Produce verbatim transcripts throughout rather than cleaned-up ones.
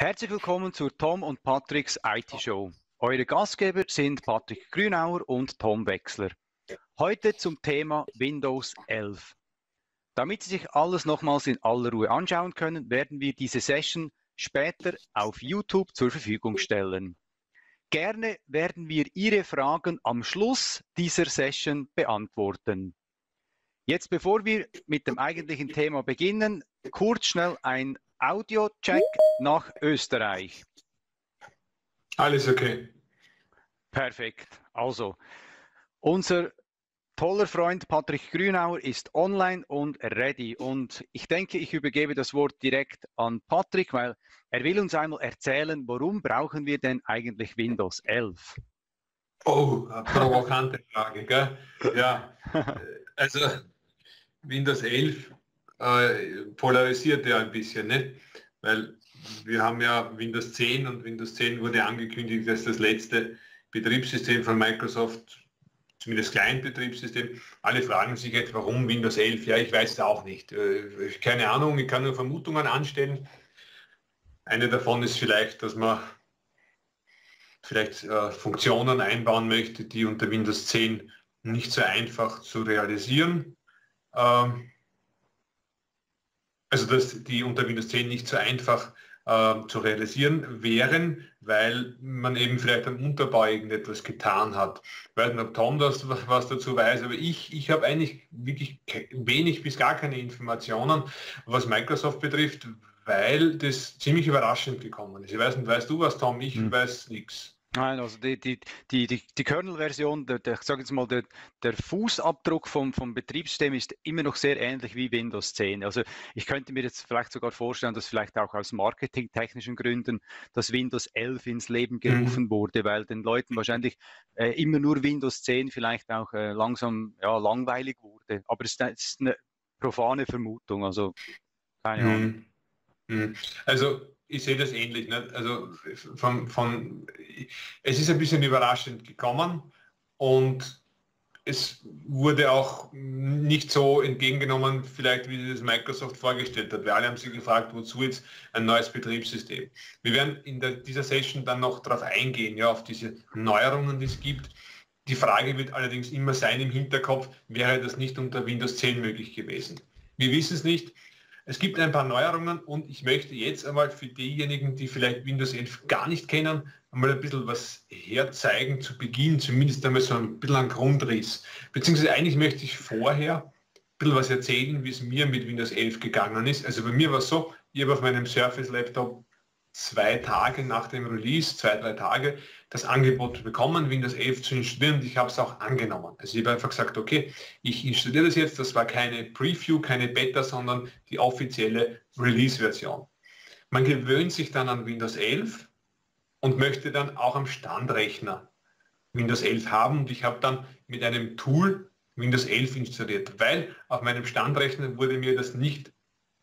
Herzlich willkommen zur Tom und Patricks I T-Show. Eure Gastgeber sind Patrick Grünauer und Tom Wechsler. Heute zum Thema Windows elf. Damit Sie sich alles nochmals in aller Ruhe anschauen können, werden wir diese Session später auf YouTube zur Verfügung stellen. Gerne werden wir Ihre Fragen am Schluss dieser Session beantworten. Jetzt, bevor wir mit dem eigentlichen Thema beginnen, kurz schnell ein Audio-Check nach Österreich. Alles okay. Perfekt. Also, unser toller Freund Patrick Grünauer ist online und ready. Und ich denke, ich übergebe das Wort direkt an Patrick, weil er will uns einmal erzählen, warum brauchen wir denn eigentlich Windows elf? Oh, eine provokante Frage, gell? Ja, also Windows elf äh, polarisiert ja ein bisschen, ne? Weil wir haben ja Windows zehn und Windows zehn wurde angekündigt als das letzte Betriebssystem von Microsoft, zumindest Client-Betriebssystem. Alle fragen sich jetzt, warum Windows elf? Ja, ich weiß es auch nicht. Äh, keine Ahnung, ich kann nur Vermutungen anstellen. Eine davon ist vielleicht, dass man vielleicht äh, Funktionen einbauen möchte, die unter Windows zehn nicht so einfach zu realisieren. Ähm, also dass die unter Windows zehn nicht so einfach äh, zu realisieren wären, weil man eben vielleicht am Unterbau irgendetwas getan hat. Ich weiß nicht, ob Tom das was dazu weiß, aber ich, ich habe eigentlich wirklich wenig bis gar keine Informationen, was Microsoft betrifft, weil das ziemlich überraschend gekommen ist. Ich weiß nicht, weißt du was, Tom? Ich hm. weiß nichts. Nein, also die, die, die, die, die Kernel-Version, der, der, ich sage jetzt mal, der, der Fußabdruck vom, vom Betriebssystem ist immer noch sehr ähnlich wie Windows zehn. Also ich könnte mir jetzt vielleicht sogar vorstellen, dass vielleicht auch aus marketingtechnischen Gründen das Windows elf ins Leben gerufen mhm. wurde, weil den Leuten wahrscheinlich äh, immer nur Windows zehn vielleicht auch äh, langsam ja, langweilig wurde. Aber es ist eine profane Vermutung, also keine Ahnung. Mhm. Also ich sehe das ähnlich. Nicht? Also von, von, es ist ein bisschen überraschend gekommen und es wurde auch nicht so entgegengenommen, vielleicht wie das Microsoft vorgestellt hat. Wir alle haben sich gefragt, wozu jetzt ein neues Betriebssystem. Wir werden in der, dieser Session dann noch darauf eingehen, ja, auf diese Neuerungen, die es gibt. Die Frage wird allerdings immer sein im Hinterkopf, wäre das nicht unter Windows zehn möglich gewesen. Wir wissen es nicht. Es gibt ein paar Neuerungen und ich möchte jetzt einmal für diejenigen, die vielleicht Windows elf gar nicht kennen, einmal ein bisschen was herzeigen zu Beginn, zumindest einmal so ein bisschen einen Grundriss. Beziehungsweise eigentlich möchte ich vorher ein bisschen was erzählen, wie es mir mit Windows elf gegangen ist. Also bei mir war es so, ich habe auf meinem Surface-Laptop zwei Tage nach dem Release, zwei, drei Tage, das Angebot bekommen, Windows elf zu installieren und ich habe es auch angenommen. Also ich habe einfach gesagt, okay, ich installiere das jetzt, das war keine Preview, keine Beta, sondern die offizielle Release-Version. Man gewöhnt sich dann an Windows elf und möchte dann auch am Standrechner Windows elf haben und ich habe dann mit einem Tool Windows elf installiert, weil auf meinem Standrechner wurde mir das nicht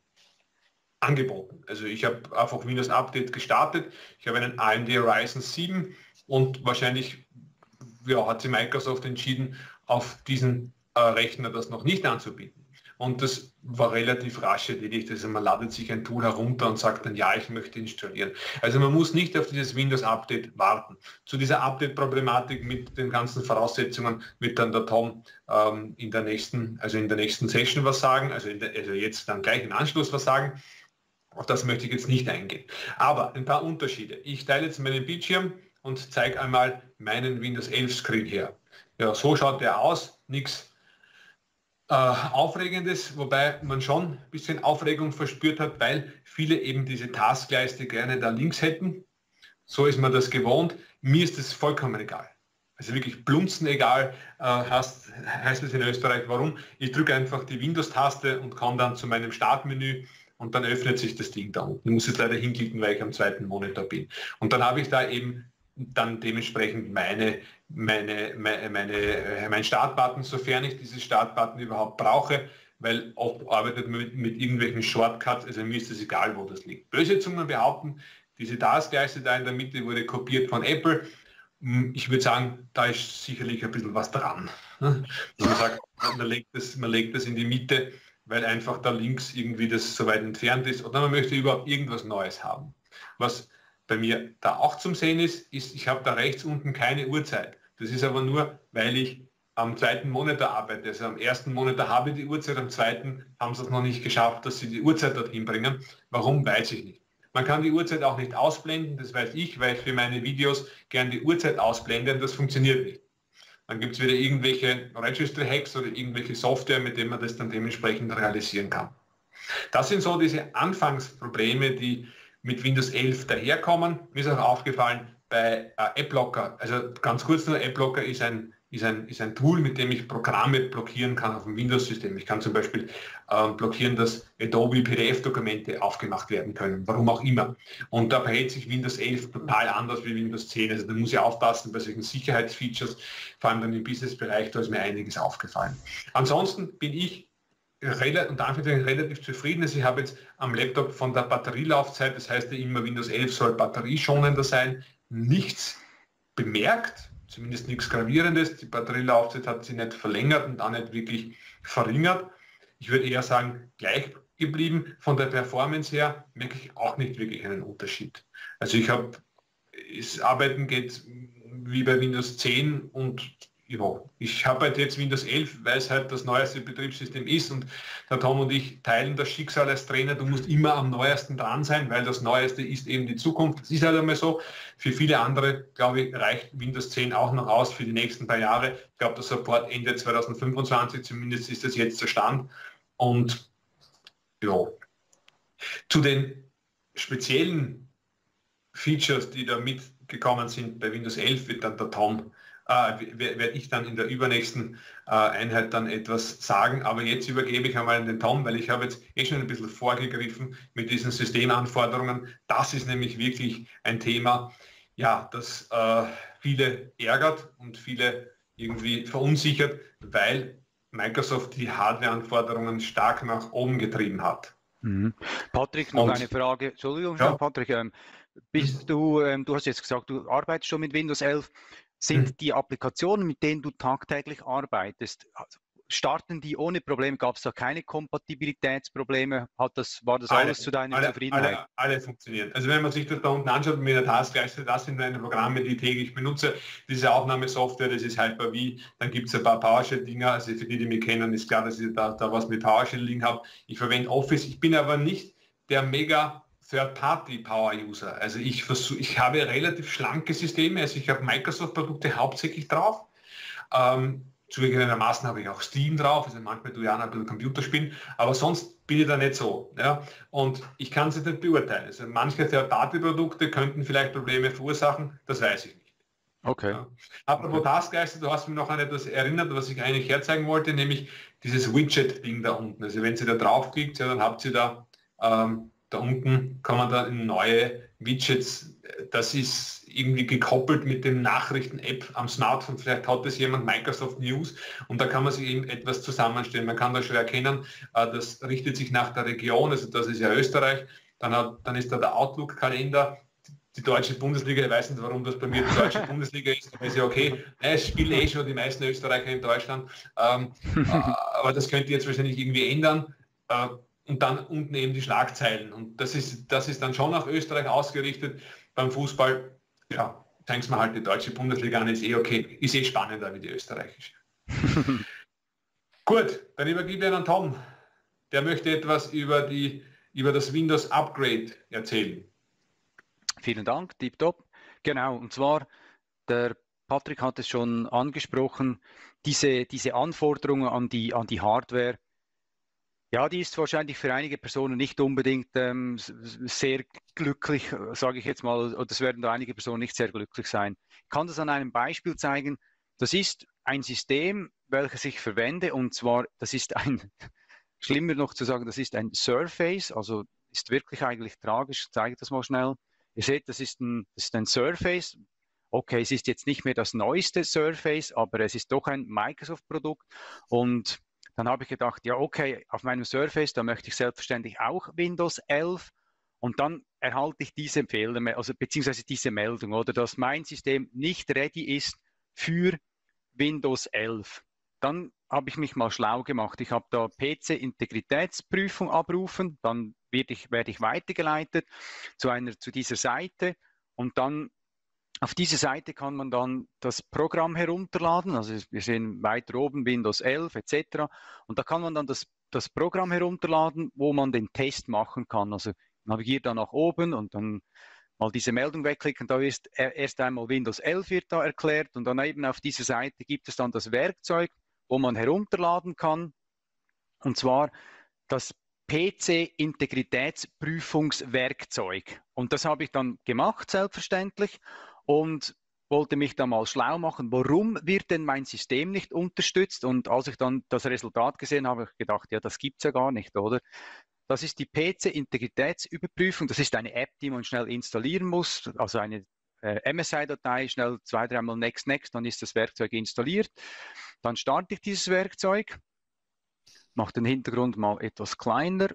angeboten. Also ich habe einfach Windows Update gestartet, ich habe einen A M D Ryzen sieben und wahrscheinlich ja, hat sich Microsoft entschieden, auf diesen äh, Rechner das noch nicht anzubieten. Und das war relativ rasch erledigt. Also man ladet sich ein Tool herunter und sagt dann, ja, ich möchte installieren. Also man muss nicht auf dieses Windows Update warten. Zu dieser Update-Problematik mit den ganzen Voraussetzungen wird dann der Tom ähm, in der nächsten, also in der nächsten Session was sagen, also, in der, also jetzt dann gleich im Anschluss was sagen. Auf das möchte ich jetzt nicht eingehen. Aber ein paar Unterschiede. Ich teile jetzt meinen Bildschirm und zeige einmal meinen Windows elf Screen her. Ja, so schaut der aus. Nichts äh, Aufregendes, wobei man schon ein bisschen Aufregung verspürt hat, weil viele eben diese Taskleiste gerne da links hätten. So ist man das gewohnt. Mir ist das vollkommen egal. Also wirklich blunzen egal, äh, heißt, heißt es in Österreich. Warum? Ich drücke einfach die Windows-Taste und komme dann zu meinem Startmenü. Und dann öffnet sich das Ding da unten. Ich muss jetzt leider hinklicken, weil ich am zweiten Monitor bin. Und dann habe ich da eben dann dementsprechend meine, meine, meine, meine, mein Startbutton, sofern ich dieses Startbutton überhaupt brauche, weil oft arbeitet man mit, mit irgendwelchen Shortcuts, also mir ist es egal, wo das liegt. Böse Zungen behaupten, diese Taskleiste da in der Mitte wurde kopiert von Apple. Ich würde sagen, da ist sicherlich ein bisschen was dran. Man sagt, man legt das, man legt das in die Mitte, weil einfach da links irgendwie das so weit entfernt ist, oder man möchte überhaupt irgendwas Neues haben. Was bei mir da auch zum Sehen ist, ist, ich habe da rechts unten keine Uhrzeit. Das ist aber nur, weil ich am zweiten Monitor arbeite. Also am ersten Monitor habe ich die Uhrzeit, am zweiten haben sie es noch nicht geschafft, dass sie die Uhrzeit dorthin bringen. Warum, weiß ich nicht. Man kann die Uhrzeit auch nicht ausblenden, das weiß ich, weil ich für meine Videos gerne die Uhrzeit ausblende und das funktioniert nicht. Dann gibt es wieder irgendwelche Registry-Hacks oder irgendwelche Software, mit denen man das dann dementsprechend realisieren kann. Das sind so diese Anfangsprobleme, die mit Windows elf daherkommen. Mir ist auch aufgefallen bei äh, AppLocker, also ganz kurz nur, AppLocker ist ein, ist, ein, ist ein Tool, mit dem ich Programme blockieren kann auf dem Windows-System. Ich kann zum Beispiel äh, blockieren, dass Adobe P D F-Dokumente aufgemacht werden können, warum auch immer. Und da verhält sich Windows elf total anders wie Windows zehn. Also da muss ich aufpassen bei solchen Sicherheitsfeatures, vor allem dann im Business-Bereich, da ist mir einiges aufgefallen. Ansonsten bin ich relativ, relativ zufrieden. Also ich habe jetzt am Laptop von der Batterielaufzeit, das heißt ja immer, Windows elf soll batterieschonender sein, nichts bemerkt, zumindest nichts Gravierendes. Die Batterielaufzeit hat sie nicht verlängert und auch nicht wirklich verringert. Ich würde eher sagen, gleich geblieben. Von der Performance her merke ich auch nicht wirklich einen Unterschied. Also ich habe, das Arbeiten geht wie bei Windows zehn und ja, ich habe halt jetzt Windows elf, weil es halt das neueste Betriebssystem ist und der Tom und ich teilen das Schicksal als Trainer. Du musst immer am neuesten dran sein, weil das Neueste ist eben die Zukunft. Das ist halt einmal so. Für viele andere, glaube ich, reicht Windows zehn auch noch aus für die nächsten paar Jahre. Ich glaube, der Support Ende zweitausendfünfundzwanzig, zumindest ist das jetzt der Stand. Und ja, zu den speziellen Features, die da mitgekommen sind bei Windows elf, wird dann der Tom Uh, werde ich dann in der übernächsten uh, Einheit dann etwas sagen. Aber jetzt übergebe ich einmal an den Tom, weil ich habe jetzt eh schon ein bisschen vorgegriffen mit diesen Systemanforderungen. Das ist nämlich wirklich ein Thema, ja, das uh, viele ärgert und viele irgendwie verunsichert, weil Microsoft die Hardwareanforderungen stark nach oben getrieben hat. Mhm. Patrick, noch und, eine Frage. Entschuldigung, ja. Patrick, ähm, bist du, ähm, du hast jetzt gesagt, du arbeitest schon mit Windows elf. Sind hm. die Applikationen, mit denen du tagtäglich arbeitest, starten die ohne Probleme? Gab es da keine Kompatibilitätsprobleme? Hat das, war das alle, alles zu deiner alle, Zufriedenheit? Alle, alle funktionieren. Also wenn man sich das da unten anschaut mit der Taskleiste, das sind meine Programme, die ich täglich benutze. Diese Aufnahmesoftware, das ist Hyper-V. Dann gibt es ein paar PowerShell-Dinger. Also für die, die mich kennen, ist klar, dass ich da, da was mit PowerShell liegen habe. Ich verwende Office. Ich bin aber nicht der mega Third-Party-Power-User. Also ich versuche, ich habe relativ schlanke Systeme, also ich habe Microsoft-Produkte hauptsächlich drauf. Ähm, zugegebenermaßen habe ich auch Steam drauf, also manchmal tue ich auch ein bisschen Computer spielen, aber sonst bin ich da nicht so. Ja? Und ich kann es nicht beurteilen. Also manche Third-Party-Produkte könnten vielleicht Probleme verursachen, das weiß ich nicht. Okay. Ja. Apropos okay. Taskleiste, du hast mich noch an etwas erinnert, was ich eigentlich herzeigen wollte, nämlich dieses Widget-Ding da unten. Also wenn Sie da draufklickt, ja, dann habt ihr da ähm, da unten kann man dann neue Widgets, das ist irgendwie gekoppelt mit den Nachrichten-App am Smartphone. Vielleicht hat das jemand Microsoft News und da kann man sich eben etwas zusammenstellen. Man kann da schon erkennen, das richtet sich nach der Region, also das ist ja Österreich. Dann, hat, dann ist da der Outlook-Kalender. Die deutsche Bundesliga, ich weiß nicht, warum das bei mir die deutsche Bundesliga ist, aber ist ja okay. Es spielen eh schon die meisten Österreicher in Deutschland. Ähm, aber das könnte jetzt wahrscheinlich irgendwie ändern. Äh, Und dann unten eben die Schlagzeilen. Und das ist, das ist dann schon nach Österreich ausgerichtet. Beim Fußball, ja, zeigen wir halt die deutsche Bundesliga an, ist eh okay, ist eh spannender wie die österreichische. Gut, dann übergebe ich an Tom. Der möchte etwas über, die, über das Windows Upgrade erzählen. Vielen Dank, tipptopp. Genau, und zwar, der Patrick hat es schon angesprochen, diese, diese Anforderungen an die, an die Hardware. Ja, die ist wahrscheinlich für einige Personen nicht unbedingt ähm, sehr glücklich, sage ich jetzt mal, oder es werden da einige Personen nicht sehr glücklich sein. Ich kann das an einem Beispiel zeigen. Das ist ein System, welches ich verwende, und zwar, das ist ein, schlimmer noch zu sagen, das ist ein Surface, also ist wirklich eigentlich tragisch, ich zeige das mal schnell. Ihr seht, das ist ein, das ist ein Surface. Okay, es ist jetzt nicht mehr das neueste Surface, aber es ist doch ein Microsoft-Produkt, und dann habe ich gedacht, ja okay, auf meinem Surface, da möchte ich selbstverständlich auch Windows elf, und dann erhalte ich diese Fehler, also beziehungsweise diese Meldung, oder dass mein System nicht ready ist für Windows elf. Dann habe ich mich mal schlau gemacht. Ich habe da P C-Integritätsprüfung abrufen, dann werde ich, werde ich weitergeleitet zu, einer, zu dieser Seite und dann auf diese Seite kann man dann das Programm herunterladen. Also wir sehen weiter oben Windows elf et cetera. Und da kann man dann das, das Programm herunterladen, wo man den Test machen kann. Also navigiert da nach oben und dann mal diese Meldung wegklicken. Da ist erst einmal Windows elf wird da erklärt und dann eben auf dieser Seite gibt es dann das Werkzeug, wo man herunterladen kann. Und zwar das P C-Integritätsprüfungswerkzeug. Und das habe ich dann gemacht, selbstverständlich, und wollte mich da mal schlau machen, warum wird denn mein System nicht unterstützt? Und als ich dann das Resultat gesehen habe, habe ich gedacht, ja, das gibt es ja gar nicht, oder? Das ist die P C-Integritätsüberprüfung. Das ist eine App, die man schnell installieren muss, also eine äh, M S I-Datei, schnell zwei, dreimal next, next, dann ist das Werkzeug installiert. Dann starte ich dieses Werkzeug, mache den Hintergrund mal etwas kleiner.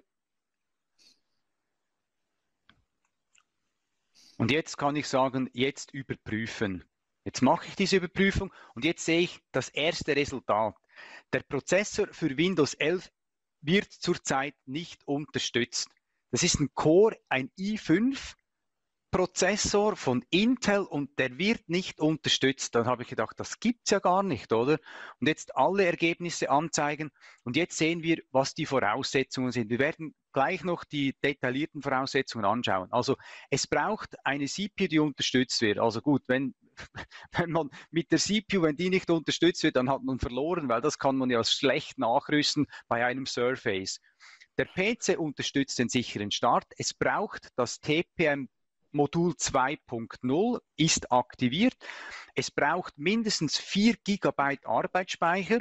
Und jetzt kann ich sagen, jetzt überprüfen. Jetzt mache ich diese Überprüfung und jetzt sehe ich das erste Resultat. Der Prozessor für Windows elf wird zurzeit nicht unterstützt. Das ist ein Core, ein i fünf Prozessor von Intel und der wird nicht unterstützt. Dann habe ich gedacht, das gibt es ja gar nicht, oder? Und jetzt alle Ergebnisse anzeigen und jetzt sehen wir, was die Voraussetzungen sind. Wir werden gleich noch die detaillierten Voraussetzungen anschauen. Also es braucht eine C P U, die unterstützt wird. Also gut, wenn, wenn man mit der C P U, wenn die nicht unterstützt wird, dann hat man verloren, weil das kann man ja schlecht nachrüsten bei einem Surface. Der P C unterstützt den sicheren Start. Es braucht das T P M Modul zwei Punkt null ist aktiviert. Es braucht mindestens vier Gigabyte Arbeitsspeicher,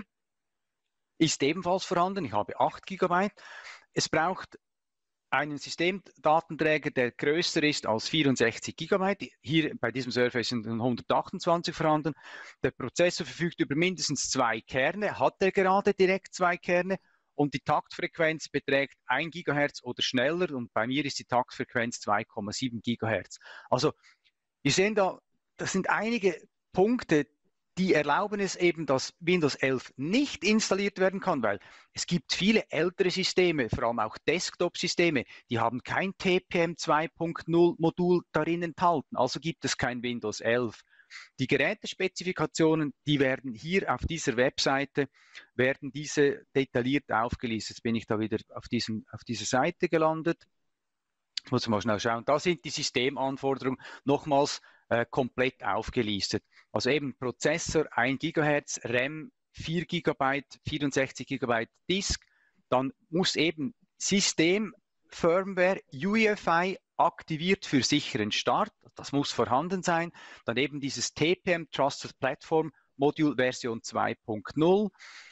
ist ebenfalls vorhanden. Ich habe acht Gigabyte. Es braucht einen Systemdatenträger, der größer ist als vierundsechzig Gigabyte. Hier bei diesem Surface sind hundertachtundzwanzig vorhanden. Der Prozessor verfügt über mindestens zwei Kerne. Hat er gerade direkt zwei Kerne? Und die Taktfrequenz beträgt ein Gigahertz oder schneller und bei mir ist die Taktfrequenz zwei Komma sieben Gigahertz. Also wir sehen da, das sind einige Punkte, die erlauben es eben, dass Windows elf nicht installiert werden kann, weil es gibt viele ältere Systeme, vor allem auch Desktop-Systeme, die haben kein T P M zwei Punkt null Modul darin enthalten, also gibt es kein Windows elf. Die Gerätespezifikationen, die werden hier auf dieser Webseite, werden diese detailliert aufgelistet. Jetzt bin ich da wieder auf, diesem, auf dieser Seite gelandet. Jetzt muss ich mal schnell schauen. Da sind die Systemanforderungen nochmals äh, komplett aufgelistet. Also eben Prozessor ein Gigahertz, RAM vier Gigabyte, vierundsechzig Gigabyte Disk. Dann muss eben System, Firmware, U E F I aktiviert für sicheren Start. Das muss vorhanden sein. Dann eben dieses T P M Trusted Platform Modul Version zwei Punkt null.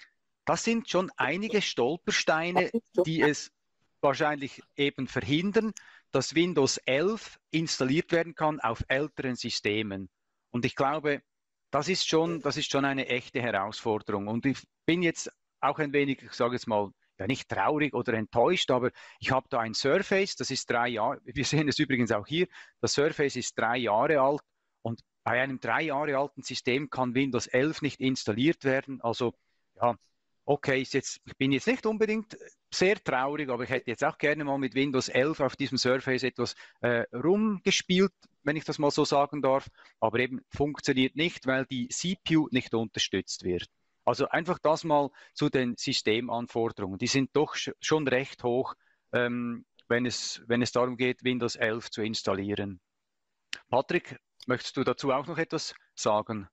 Das sind schon einige Stolpersteine, die es wahrscheinlich eben verhindern, dass Windows elf installiert werden kann auf älteren Systemen. Und ich glaube, das ist schon, das ist schon eine echte Herausforderung. Und ich bin jetzt auch ein wenig, ich sage jetzt mal, ja nicht traurig oder enttäuscht, aber ich habe da ein Surface, das ist drei Jahre, wir sehen es übrigens auch hier, das Surface ist drei Jahre alt und bei einem drei Jahre alten System kann Windows elf nicht installiert werden. Also ja, okay, ist jetzt, ich bin jetzt nicht unbedingt sehr traurig, aber ich hätte jetzt auch gerne mal mit Windows elf auf diesem Surface etwas äh, rumgespielt, wenn ich das mal so sagen darf, aber eben funktioniert nicht, weil die C P U nicht unterstützt wird. Also einfach das mal zu den Systemanforderungen. Die sind doch schon recht hoch, ähm, wenn es, wenn es darum geht, Windows elf zu installieren. Patrick, möchtest du dazu auch noch etwas sagen?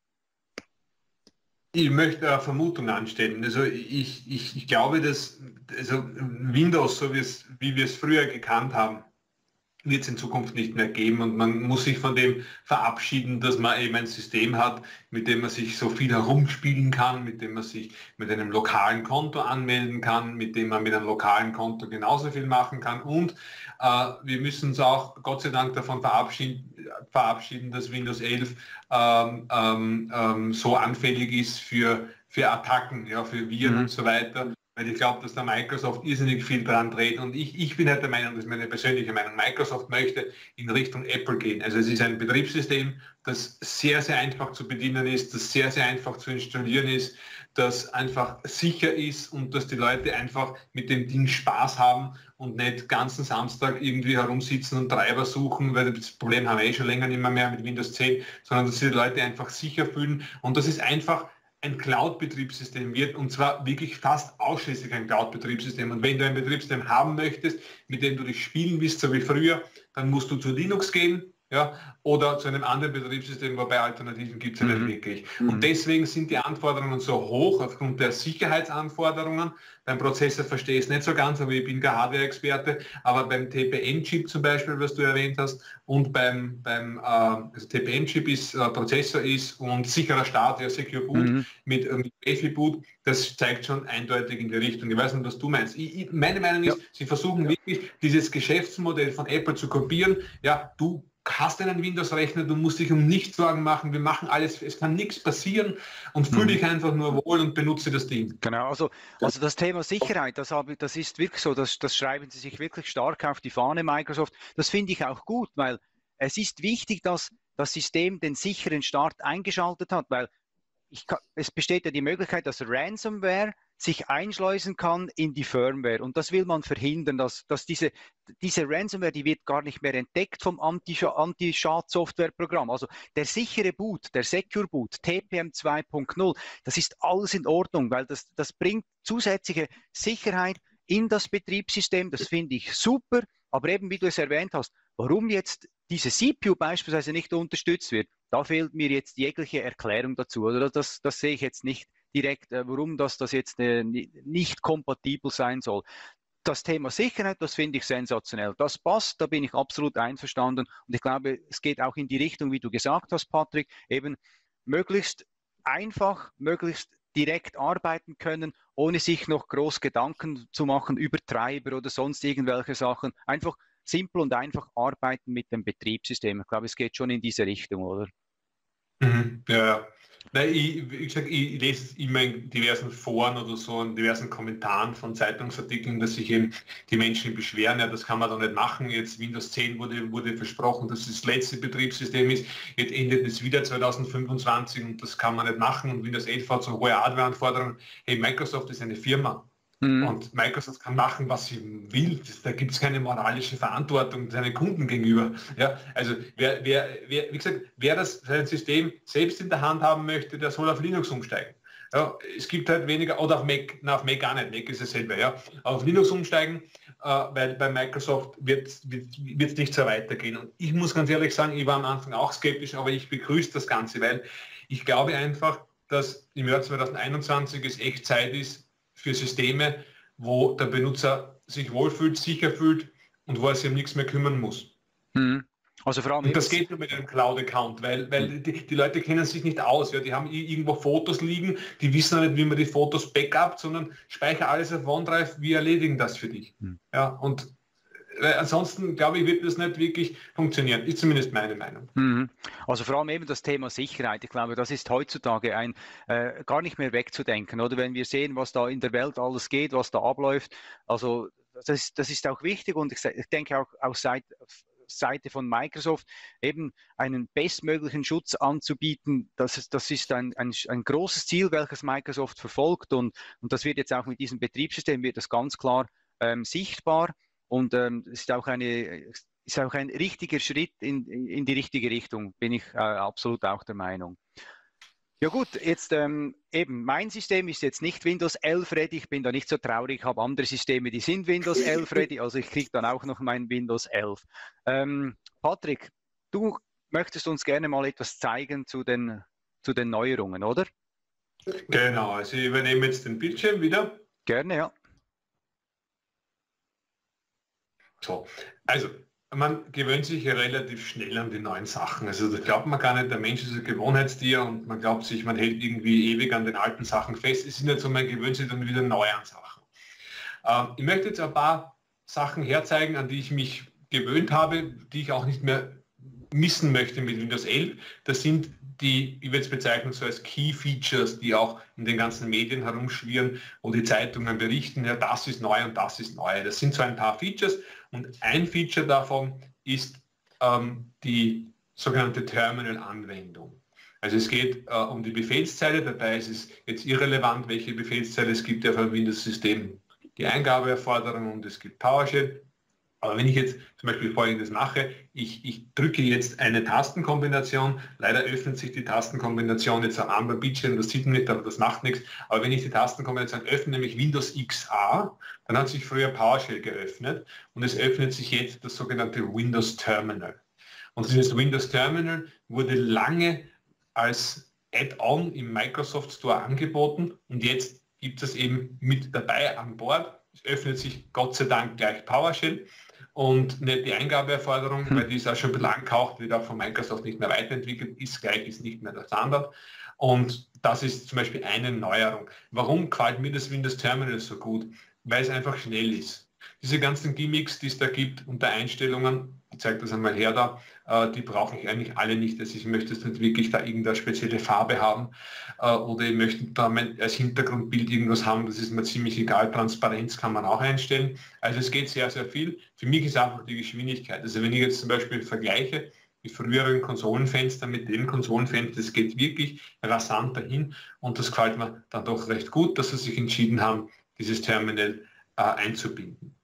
Ich möchte eine Vermutung anstellen. Also ich, ich, ich glaube, dass also Windows, so wie, es, wie wir es früher gekannt haben, wird es in Zukunft nicht mehr geben und man muss sich von dem verabschieden, dass man eben ein System hat, mit dem man sich so viel herumspielen kann, mit dem man sich mit einem lokalen Konto anmelden kann, mit dem man mit einem lokalen Konto genauso viel machen kann und äh, wir müssen uns auch Gott sei Dank davon verabschieden, verabschieden dass Windows elf ähm, ähm, ähm, so anfällig ist für, für Attacken, ja, für Viren mhm. und so weiter. Weil ich glaube, dass da Microsoft irrsinnig viel dran dreht und ich, ich bin halt der Meinung, das ist meine persönliche Meinung, Microsoft möchte in Richtung Apple gehen. Also es ist ein Betriebssystem, das sehr, sehr einfach zu bedienen ist, das sehr, sehr einfach zu installieren ist, das einfach sicher ist und dass die Leute einfach mit dem Ding Spaß haben und nicht ganzen Samstag irgendwie herumsitzen und Treiber suchen, weil das Problem haben wir eh schon länger nicht mehr, mehr mit Windows zehn, sondern dass sich die Leute einfach sicher fühlen und das ist einfach ein Cloud-Betriebssystem wird und zwar wirklich fast ausschließlich ein Cloud-Betriebssystem. Und wenn du ein Betriebssystem haben möchtest, mit dem du dich spielen willst, so wie früher, dann musst du zu Linux gehen, ja, oder zu einem anderen Betriebssystem, wobei Alternativen gibt es ja Mhm. nicht wirklich. Mhm. Und deswegen sind die Anforderungen so hoch aufgrund der Sicherheitsanforderungen. Beim Prozessor verstehe ich es nicht so ganz, aber ich bin kein Hardware-Experte. Aber beim T P M-Chip zum Beispiel, was du erwähnt hast, und beim, beim äh, also T P M-Chip ist, äh, Prozessor ist und sicherer Start, ja, Secure Boot Mhm. mit ähm, U E F I-Boot, das zeigt schon eindeutig in die Richtung. Ich weiß nicht, was du meinst. Ich, ich, meine Meinung ist, Ja. sie versuchen wirklich, dieses Geschäftsmodell von Apple zu kopieren. Ja, du hast einen Windows-Rechner, du musst dich um nichts Sorgen machen, wir machen alles, es kann nichts passieren und fühl Mhm. dich einfach nur wohl und benutze das Ding. Genau, also, also das Thema Sicherheit, das, habe, das ist wirklich so, das, das schreiben sie sich wirklich stark auf die Fahne, Microsoft. Das finde ich auch gut, weil es ist wichtig, dass das System den sicheren Start eingeschaltet hat, weil ich kann, es besteht ja die Möglichkeit, dass Ransomware sich einschleusen kann in die Firmware. Und das will man verhindern, dass, dass diese, diese Ransomware, die wird gar nicht mehr entdeckt vom Anti-Schad-Software-Programm. Also der sichere Boot, der Secure Boot, T P M zwei Punkt null, das ist alles in Ordnung, weil das, das bringt zusätzliche Sicherheit in das Betriebssystem. Das finde ich super. Aber eben, wie du es erwähnt hast, warum jetzt diese C P U beispielsweise nicht unterstützt wird, da fehlt mir jetzt jegliche Erklärung dazu. Oder das, das sehe ich jetzt nicht direkt, äh, warum das, das jetzt äh, nicht kompatibel sein soll. Das Thema Sicherheit, das finde ich sensationell. Das passt, da bin ich absolut einverstanden. Und ich glaube, es geht auch in die Richtung, wie du gesagt hast, Patrick, eben möglichst einfach, möglichst direkt arbeiten können, ohne sich noch groß Gedanken zu machen über Treiber oder sonst irgendwelche Sachen. Einfach simpel und einfach arbeiten mit dem Betriebssystem. Ich glaube, es geht schon in diese Richtung, oder? Mhm, ja, nein, ich, wie gesagt, ich, ich lese es immer in diversen Foren oder so, in diversen Kommentaren von Zeitungsartikeln, dass sich eben die Menschen beschweren, ja, das kann man doch nicht machen. Jetzt Windows zehn wurde, wurde versprochen, dass es das letzte Betriebssystem ist. Jetzt endet es wieder zwanzig fünfundzwanzig und das kann man nicht machen. Und Windows elf hat so hohe Hardwareanforderungen. Hey, Microsoft ist eine Firma. Mhm. Und Microsoft kann machen, was sie will. Da gibt es keine moralische Verantwortung seinen Kunden gegenüber. Ja, also wer, wer, wer, wie gesagt, wer das sein System selbst in der Hand haben möchte, der soll auf Linux umsteigen. Ja, es gibt halt weniger, oder auf Mac, na, auf Mac gar nicht, Mac ist dasselbe, ja. Auf Linux umsteigen, äh, weil bei Microsoft wird es wird, nicht so weitergehen. Und ich muss ganz ehrlich sagen, ich war am Anfang auch skeptisch, aber ich begrüße das Ganze, weil ich glaube einfach, dass im Jahr zweitausendeinundzwanzig es echt Zeit ist, für Systeme, wo der Benutzer sich wohlfühlt, sicher fühlt und wo er sich um nichts mehr kümmern muss. Mhm. Also vor allem Und das eben, geht nur mit einem Cloud-Account, weil, weil die, die Leute kennen sich nicht aus. Ja, die haben irgendwo Fotos liegen, die wissen nicht, wie man die Fotos backupt, sondern speicher alles auf OneDrive, wir erledigen das für dich. Mhm. Ja, und weil ansonsten, glaube ich, wird das nicht wirklich funktionieren. Ist zumindest meine Meinung. Mhm. Also vor allem eben das Thema Sicherheit. Ich glaube, das ist heutzutage ein äh, gar nicht mehr wegzudenken. Oder wenn wir sehen, was da in der Welt alles geht, was da abläuft. Also das, das ist auch wichtig und ich, ich denke auch aus Seite, Seite von Microsoft eben einen bestmöglichen Schutz anzubieten. Das ist, das ist ein, ein, ein großes Ziel, welches Microsoft verfolgt und, und das wird jetzt auch mit diesem Betriebssystem wird das ganz klar ähm, sichtbar. Und ähm, es ist auch eine, ist auch ein richtiger Schritt in, in die richtige Richtung, bin ich äh, absolut auch der Meinung. Ja gut, jetzt ähm, eben, mein System ist jetzt nicht Windows elf ready, ich bin da nicht so traurig, ich habe andere Systeme, die sind Windows elf ready, also ich kriege dann auch noch mein Windows elf. Ähm, Patrick, du möchtest uns gerne mal etwas zeigen zu den, zu den Neuerungen, oder? Genau, also ich übernehme jetzt den Bildschirm wieder. Gerne, ja. So, also man gewöhnt sich ja relativ schnell an die neuen Sachen. Also das glaubt man gar nicht, der Mensch ist ein Gewohnheitstier und man glaubt sich, man hält irgendwie ewig an den alten Sachen fest. Es ist nicht so, man gewöhnt sich dann wieder neu an Sachen. Ähm, ich möchte jetzt ein paar Sachen herzeigen, an die ich mich gewöhnt habe, die ich auch nicht mehr missen möchte mit Windows elf. Das sind die, ich würde es bezeichnen, so als Key Features, die auch in den ganzen Medien herumschwirren, wo die Zeitungen berichten, ja, das ist neu und das ist neu. Das sind so ein paar Features und ein Feature davon ist ähm, die sogenannte Terminal-Anwendung. Also es geht äh, um die Befehlszeile, dabei ist es jetzt irrelevant, welche Befehlszeile es gibt, ja für Windows-System die Eingabeerforderung und es gibt PowerShell. Aber wenn ich jetzt zum Beispiel Folgendes mache, ich, ich drücke jetzt eine Tastenkombination, leider öffnet sich die Tastenkombination jetzt am anderen Bildschirm, das sieht man nicht, aber das macht nichts. Aber wenn ich die Tastenkombination öffne, nämlich Windows X A, dann hat sich früher PowerShell geöffnet und es öffnet sich jetzt das sogenannte Windows Terminal. Und dieses Windows Terminal wurde lange als Add-on im Microsoft Store angeboten und jetzt gibt es eben mit dabei an Bord. Es öffnet sich Gott sei Dank gleich PowerShell und nicht die Eingabeerforderung, hm. weil die ist auch schon ein bisschen angehaucht, wird auch von Microsoft nicht mehr weiterentwickelt, ist gleich, ist nicht mehr der Standard. Und das ist zum Beispiel eine Neuerung. Warum gefällt mir das Windows Terminal so gut? Weil es einfach schnell ist. Diese ganzen Gimmicks, die es da gibt unter Einstellungen, ich zeige das einmal her da, äh, die brauche ich eigentlich alle nicht. Also ich möchte jetzt nicht wirklich da irgendeine spezielle Farbe haben äh, oder ich möchte da mein, als Hintergrundbild irgendwas haben, das ist mir ziemlich egal. Transparenz kann man auch einstellen. Also es geht sehr, sehr viel. Für mich ist einfach die Geschwindigkeit. Also wenn ich jetzt zum Beispiel vergleiche die früheren Konsolenfenster mit dem Konsolenfenster, das geht wirklich rasant dahin und das gefällt mir dann doch recht gut, dass sie sich entschieden haben, dieses Terminal äh, einzubinden.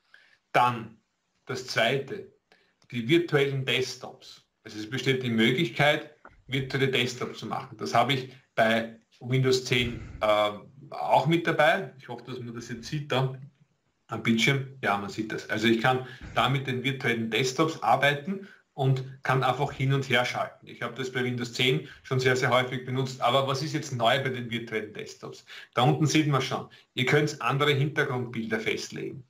Dann das zweite, die virtuellen Desktops. Also es besteht die Möglichkeit, virtuelle Desktops zu machen. Das habe ich bei Windows zehn äh, auch mit dabei. Ich hoffe, dass man das jetzt sieht da am Bildschirm. Ja, man sieht das. Also ich kann da mit den virtuellen Desktops arbeiten und kann einfach hin und her schalten. Ich habe das bei Windows zehn schon sehr, sehr häufig benutzt. Aber was ist jetzt neu bei den virtuellen Desktops? Da unten sieht man schon, ihr könnt andere Hintergrundbilder festlegen.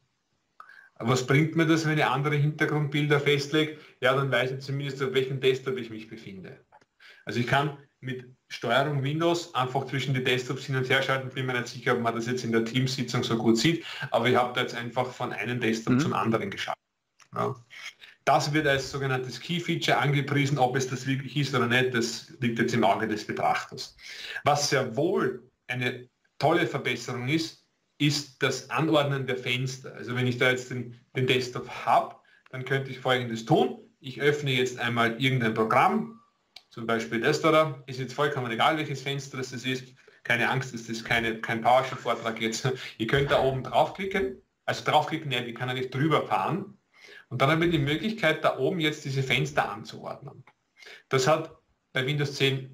Was bringt mir das, wenn ich andere Hintergrundbilder festlege? Ja, dann weiß ich zumindest, auf welchem Desktop ich mich befinde. Also ich kann mit Steuerung Windows einfach zwischen die Desktops hin und her schalten. Bin mir nicht sicher, ob man das jetzt in der Teamsitzung so gut sieht, aber ich habe da jetzt einfach von einem Desktop mhm. zum anderen geschaltet. Ja. Das wird als sogenanntes Key-Feature angepriesen. Ob es das wirklich ist oder nicht, das liegt jetzt im Auge des Betrachters. Was sehr wohl eine tolle Verbesserung ist, ist das Anordnen der Fenster. Also wenn ich da jetzt den, den Desktop habe, dann könnte ich Folgendes tun. Ich öffne jetzt einmal irgendein Programm, zum Beispiel das da, ist jetzt vollkommen egal, welches Fenster das ist. Keine Angst, das ist keine, kein PowerShell-Vortrag jetzt. Ihr könnt da oben draufklicken, also draufklicken, ja, ich kann ja nicht drüber fahren. Und dann habe ich die Möglichkeit, da oben jetzt diese Fenster anzuordnen. Das hat bei Windows zehn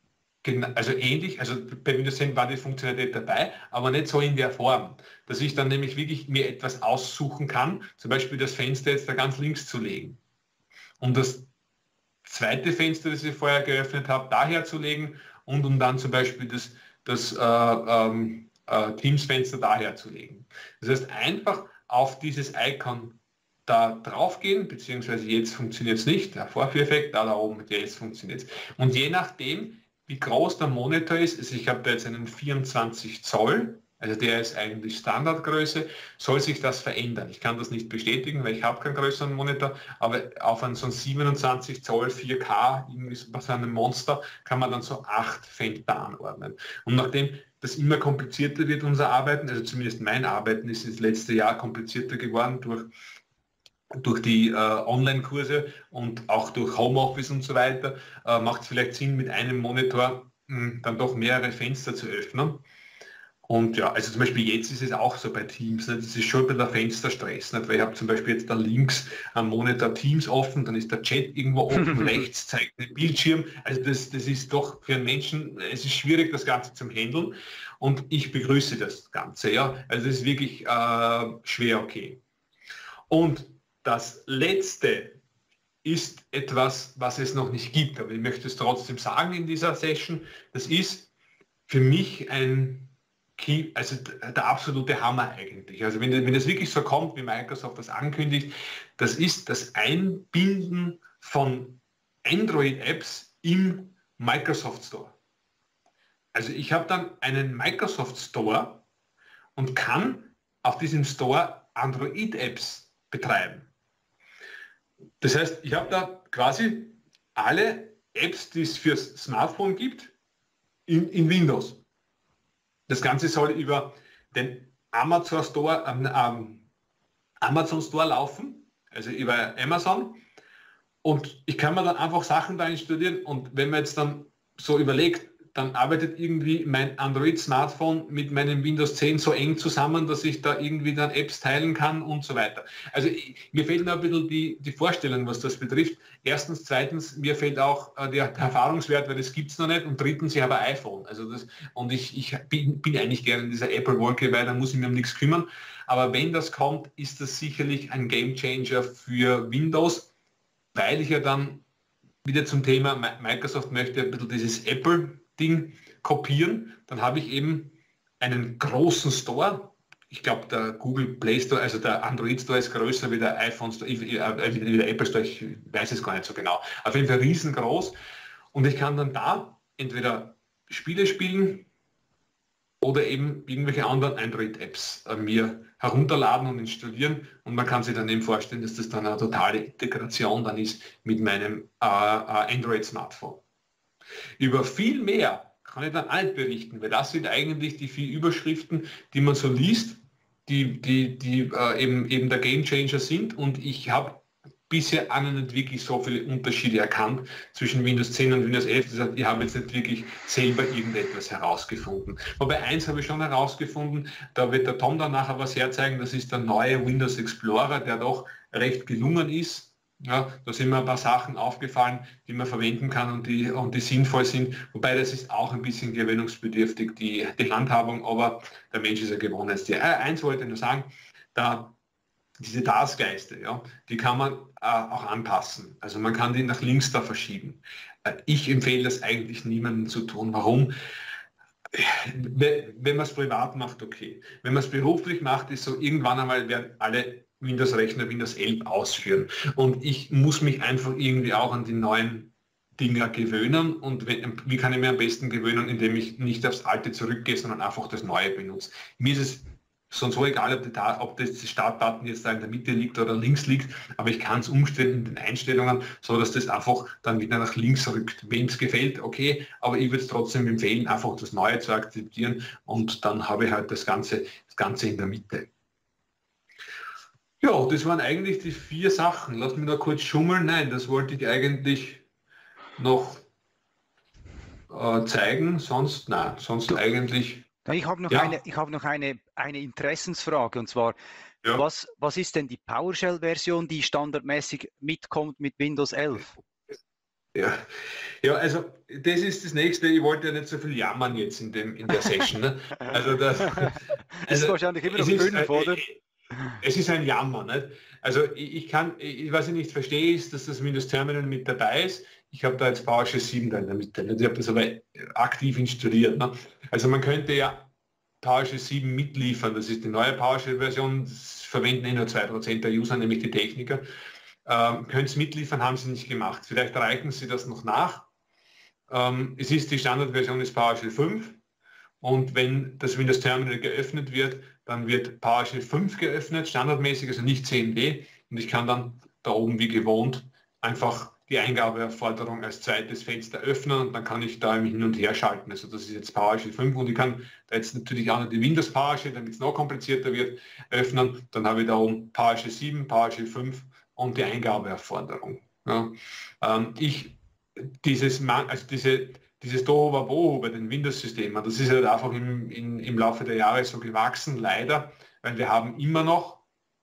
also ähnlich, also bei Windows zehn war die Funktionalität dabei, aber nicht so in der Form, dass ich dann nämlich wirklich mir etwas aussuchen kann, zum Beispiel das Fenster jetzt da ganz links zu legen. Und das zweite Fenster, das ich vorher geöffnet habe, daher zu legen und um dann zum Beispiel das, das äh, ähm, äh, Teams-Fenster daher zu legen. Das heißt, einfach auf dieses Icon da drauf gehen, beziehungsweise jetzt funktioniert es nicht, der Vorführeffekt, da, da oben, jetzt funktioniert es. Und je nachdem, wie groß der Monitor ist, also ich habe da jetzt einen vierundzwanzig Zoll, also der ist eigentlich Standardgröße, soll sich das verändern. Ich kann das nicht bestätigen, weil ich habe keinen größeren Monitor, aber auf einen so einen siebenundzwanzig Zoll vier K, irgendwie so bei einem Monster, kann man dann so acht Fenster anordnen. Und nachdem das immer komplizierter wird, unser Arbeiten, also zumindest mein Arbeiten ist das letzte Jahr komplizierter geworden durch durch die äh, Online-Kurse und auch durch Homeoffice und so weiter, äh, macht es vielleicht Sinn, mit einem Monitor mh, dann doch mehrere Fenster zu öffnen. Und ja, also zum Beispiel jetzt ist es auch so bei Teams, ne? Das ist schon bei der Fensterstress, nicht? Weil ich habe zum Beispiel jetzt da links am Monitor Teams offen, dann ist der Chat irgendwo offen, rechts zeigt den Bildschirm. Also das, das ist doch für einen Menschen, es ist schwierig, das Ganze zu handeln. Und ich begrüße das Ganze. Ja? Also es ist wirklich äh, schwer okay. Und das letzte ist etwas, was es noch nicht gibt, aber ich möchte es trotzdem sagen in dieser Session. Das ist für mich ein Key, also der absolute Hammer eigentlich. Also wenn, wenn es wirklich so kommt, wie Microsoft das ankündigt, das ist das Einbinden von Android-Apps im Microsoft Store. Also ich habe dann einen Microsoft Store und kann auf diesem Store Android-Apps betreiben. Das heißt, ich habe da quasi alle Apps, die es fürs Smartphone gibt, in, in Windows. Das Ganze soll über den Amazon Store, ähm, Amazon Store laufen, also über Amazon. Und ich kann mir dann einfach Sachen da installieren und wenn man jetzt dann so überlegt, dann arbeitet irgendwie mein Android-Smartphone mit meinem Windows zehn so eng zusammen, dass ich da irgendwie dann Apps teilen kann und so weiter. Also ich, mir fehlt noch ein bisschen die, die Vorstellung, was das betrifft. Erstens, zweitens, mir fehlt auch äh, der, der Erfahrungswert, weil das gibt es noch nicht. Und drittens, ich habe ein iPhone. Also das, und ich, ich bin, bin eigentlich gerne in dieser Apple-Wolke, weil da muss ich mir um nichts kümmern. Aber wenn das kommt, ist das sicherlich ein Game-Changer für Windows, weil ich ja dann wieder zum Thema, Microsoft möchte ein bisschen dieses Apple-Ding kopieren, dann habe ich eben einen großen Store. Ich glaube, der Google Play Store, also der Android Store ist größer wie der iPhone Store, äh, wie der Apple Store, ich weiß es gar nicht so genau. Auf jeden Fall riesengroß. Und ich kann dann da entweder Spiele spielen oder eben irgendwelche anderen Android-Apps äh, mir herunterladen und installieren, und man kann sich dann eben vorstellen, dass das dann eine totale Integration dann ist mit meinem äh, äh, Android-Smartphone. Über viel mehr kann ich dann auch nicht berichten, weil das sind eigentlich die vier Überschriften, die man so liest, die, die, die äh, eben, eben der Gamechanger sind, und ich habe bisher auch noch nicht wirklich so viele Unterschiede erkannt zwischen Windows zehn und Windows elf. Das heißt, ich habe jetzt nicht wirklich selber irgendetwas herausgefunden. Wobei eins habe ich schon herausgefunden, da wird der Tom dann nachher was herzeigen, das ist der neue Windows Explorer, der doch recht gelungen ist. Ja, da sind mir ein paar Sachen aufgefallen, die man verwenden kann und die, und die sinnvoll sind. Wobei das ist auch ein bisschen gewöhnungsbedürftig, die, die Handhabung, aber der Mensch ist ein Gewohnheitstier. Äh, eins wollte ich nur sagen, da diese Taskleiste, ja, die kann man äh, auch anpassen. Also man kann die nach links da verschieben. Äh, ich empfehle das eigentlich niemandem zu tun. Warum? Wenn man es privat macht, okay. Wenn man es beruflich macht, ist so, irgendwann einmal werden alle Windows-Rechner Windows elf ausführen. Und ich muss mich einfach irgendwie auch an die neuen Dinger gewöhnen. Und wenn, wie kann ich mir am besten gewöhnen, indem ich nicht aufs Alte zurückgehe, sondern einfach das Neue benutze. Mir ist es sonst so egal, ob, die, ob das Startbutton jetzt da in der Mitte liegt oder links liegt, aber ich kann es umstellen in den Einstellungen, so dass das einfach dann wieder nach links rückt. Wem es gefällt, okay, aber ich würde es trotzdem empfehlen, einfach das Neue zu akzeptieren, und dann habe ich halt das Ganze, das Ganze in der Mitte. Ja, das waren eigentlich die vier Sachen. Lass mich da kurz schummeln. Nein, das wollte ich eigentlich noch äh, zeigen, sonst, nein, sonst eigentlich... Ich habe noch, ja. eine, ich hab noch eine, eine Interessensfrage, und zwar, ja. was, was ist denn die PowerShell-Version, die standardmäßig mitkommt mit Windows elf? Ja. Ja, also das ist das Nächste. Ich wollte ja nicht so viel jammern jetzt in, dem, in der Session. Ne? Also das, also, ist wahrscheinlich immer noch fünf, ist, oder? Es ist ein Jammer. Nicht? Also ich, ich kann, ich, was ich nicht verstehe, ist, dass das Windows Terminal mit dabei ist. Ich habe da jetzt PowerShell sieben da in der Mitte. Ich habe das aber aktiv installiert. Ne? Also man könnte ja PowerShell sieben mitliefern. Das ist die neue PowerShell-Version. Das verwenden eh nur zwei Prozent der User, nämlich die Techniker. Ähm, können es mitliefern, haben sie nicht gemacht. Vielleicht reichen sie das noch nach. Ähm, es ist die Standardversion ist PowerShell fünf. Und wenn das Windows Terminal geöffnet wird, dann wird PowerShell fünf geöffnet, standardmäßig, also nicht C M D. Und ich kann dann da oben wie gewohnt einfach die Eingabeaufforderung als zweites Fenster öffnen, und dann kann ich da hin und her schalten. Also das ist jetzt PowerShell fünf, und ich kann da jetzt natürlich auch noch die Windows PowerShell, damit es noch komplizierter wird, öffnen. Dann habe ich da oben PowerShell sieben, PowerShell fünf und die Eingabeaufforderung. Ja. Ähm, ich, dieses, also diese, dieses Tohuwabohu bei den Windows-Systemen, das ist halt einfach im, in, im Laufe der Jahre so gewachsen, leider, weil wir haben immer noch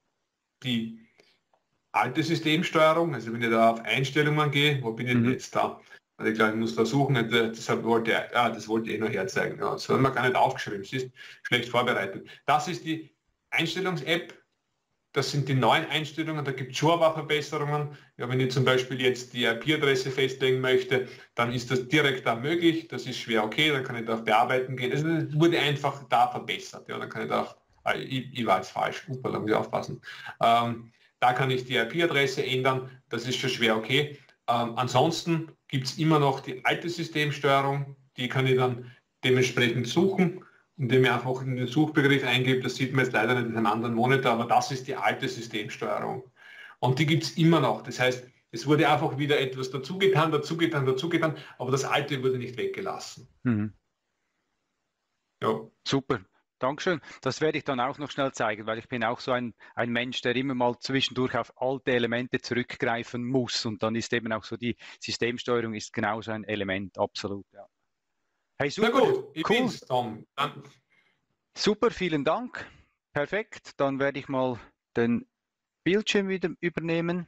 die alte Systemsteuerung, also wenn ich da auf Einstellungen gehe, wo bin ich mhm. jetzt da? Also ich glaube, ich muss da suchen, deshalb wollte er, ja, das wollte ich eh noch herzeigen. Ja, das hat man gar nicht aufgeschrieben, es ist schlecht vorbereitet. Das ist die Einstellungs-App, das sind die neuen Einstellungen, da gibt es schon ein paar Verbesserungen. Ja, wenn ich zum Beispiel jetzt die I P-Adresse festlegen möchte, dann ist das direkt da möglich, das ist schwer okay, dann kann ich da auf Bearbeiten gehen. Also es wurde einfach da verbessert, ja, dann kann ich da auch, ich, ich war jetzt falsch, Upa, da muss ich aufpassen. Ähm, Da kann ich die I P-Adresse ändern, das ist schon schwer okay. Ähm, ansonsten gibt es immer noch die alte Systemsteuerung, die kann ich dann dementsprechend suchen, indem ich einfach in den Suchbegriff eingebe. Das sieht man jetzt leider nicht in einem anderen Monitor, aber das ist die alte Systemsteuerung. Und die gibt es immer noch. Das heißt, es wurde einfach wieder etwas dazugetan, dazugetan, dazugetan, aber das alte wurde nicht weggelassen. Mhm. Ja. Super. Dankeschön. Das werde ich dann auch noch schnell zeigen, weil ich bin auch so ein, ein Mensch, der immer mal zwischendurch auf alte Elemente zurückgreifen muss. Und dann ist eben auch so die Systemsteuerung ist genauso ein Element, absolut. Ja. Hey, super, Na gut, ich cool. bin's, Tom. Dann Super, vielen Dank. Perfekt, dann werde ich mal den Bildschirm wieder übernehmen.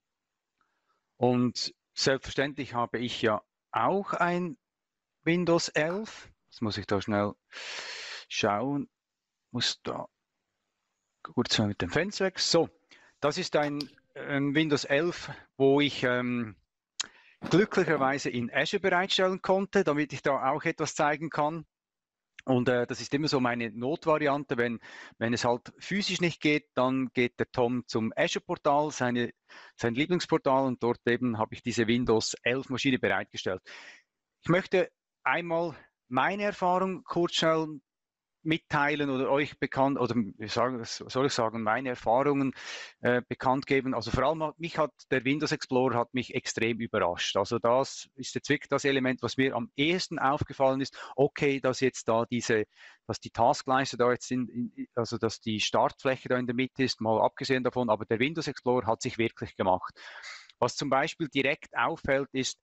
Und selbstverständlich habe ich ja auch ein Windows elf. Jetzt muss ich da schnell schauen. Muss da kurz mal mit dem Fenster weg. So, das ist ein, ein Windows elf, wo ich ähm, glücklicherweise in Azure bereitstellen konnte, damit ich da auch etwas zeigen kann. Und äh, das ist immer so meine Notvariante, wenn, wenn es halt physisch nicht geht, dann geht der Tom zum Azure-Portal, seine, sein Lieblingsportal, und dort eben habe ich diese Windows elf Maschine bereitgestellt. Ich möchte einmal meine Erfahrung kurz schnell mitteilen oder euch bekannt, oder wie soll ich sagen, meine Erfahrungen äh, bekannt geben. Also vor allem hat, mich hat der Windows Explorer hat mich extrem überrascht. Also das ist jetzt wirklich das Element, was mir am ehesten aufgefallen ist. Okay, dass jetzt da diese, dass die Taskleiste da jetzt sind, also dass die Startfläche da in der Mitte ist, mal abgesehen davon, aber der Windows Explorer hat sich wirklich gemacht. Was zum Beispiel direkt auffällt, ist